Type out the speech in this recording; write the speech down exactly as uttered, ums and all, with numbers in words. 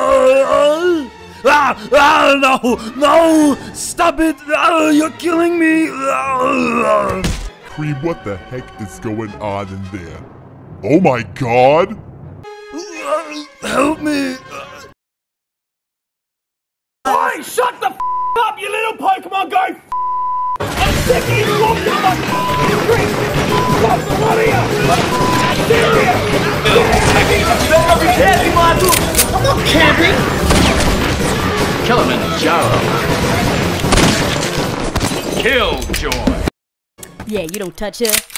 Ah, ah, no, no, stop it, ah, you're killing me. Ah. Cream, what the heck is going on in there? Oh my god! Help me. Oi, shut the f up, you little Pokemon guy! I'm sick of you walking on my f***ing street! What's the one of you? I'm serious! I'm not camping! Kilimanjaro. Killjoy. Yeah, you don't touch her.